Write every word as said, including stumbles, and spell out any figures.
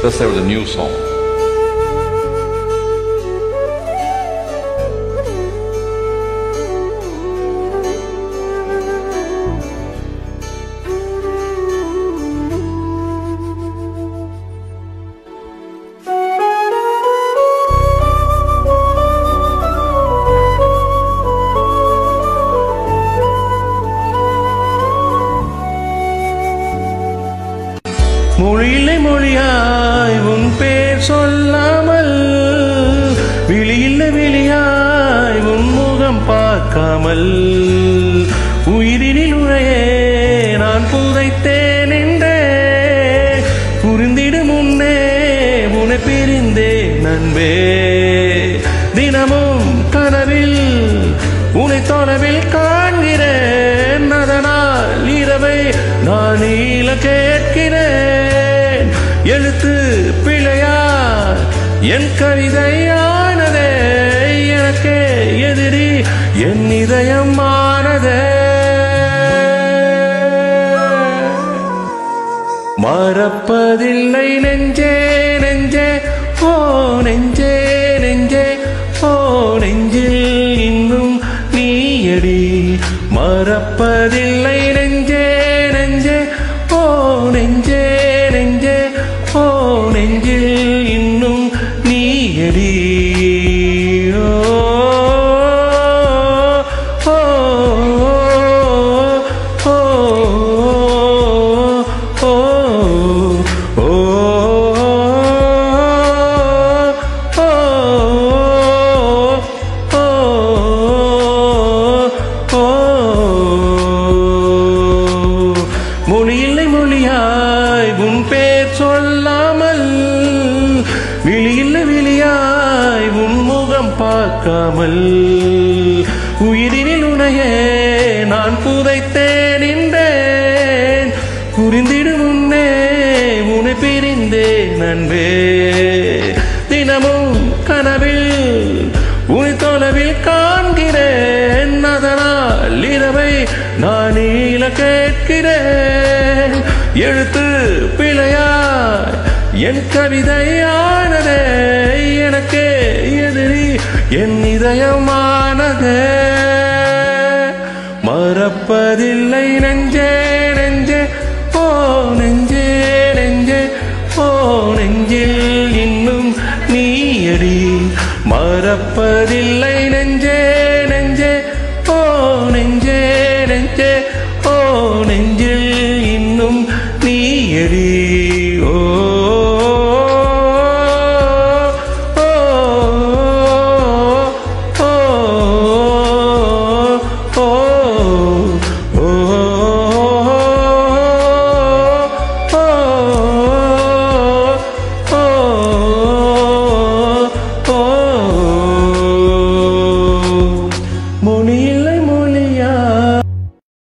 Let's start with a new song. மொழியில்லை மொழியாய் உன் பேர் சொல்லாமல், விழியில்லை விழியாய் உன் முகம் பார்க்காமல், உயிரினில் உரையே நான் புதைத்தேன் என்றே புரிந்திடும் முன்னே உன்னை பிரிந்தே நண்பே. தினமும் கனவில் உன்னை தொலைவில் காண்கிறேன், அதனால் இரவை நான் நீல கேட்கிறேன். எழுத்து பிழையா என் கவிதையானதே, எனக்கே எதிரி என் இதயம் ஆனதே. மறப்பதில்லை நெஞ்சே நெஞ்சே ஓ நெஞ்சே நெஞ்சே ஓ நெஞ்சில் இன்னும் நீயடி. மறப்பதில்லை நெஞ்சே நெஞ்சே ஓ நெஞ்சே நெஞ்சே ஓ நெஞ்சில் இன்னும் நீயடி. மொழியில்லை மொழியாய் உன் பேர் சொல்லாமல், விழியில்லை விழியாய் உன் முகம் பார்க்காமல், உயிரினில் உனையே நான் புதைத்தேன் என்றேன் புரிந்திடும் முன்னே உன்னை பிரிந்தே நண்பே. தினமும் கனவில் உன்னை தொலைவில் காண்கிறேன், அதனால் இரவை நான் நீல கேட்கிறேன். எழுத்து பிழையாய் என் கவிதையானதே, எனக்கே எதிரி என் இதயமானதே. மறப்பதில்லை நெஞ்சே நெஞ்சே ஓ நெஞ்சே நெஞ்சே ஓ நெஞ்சில் இன்னும் நீயடி. மறப்பதில்லை நெஞ்சே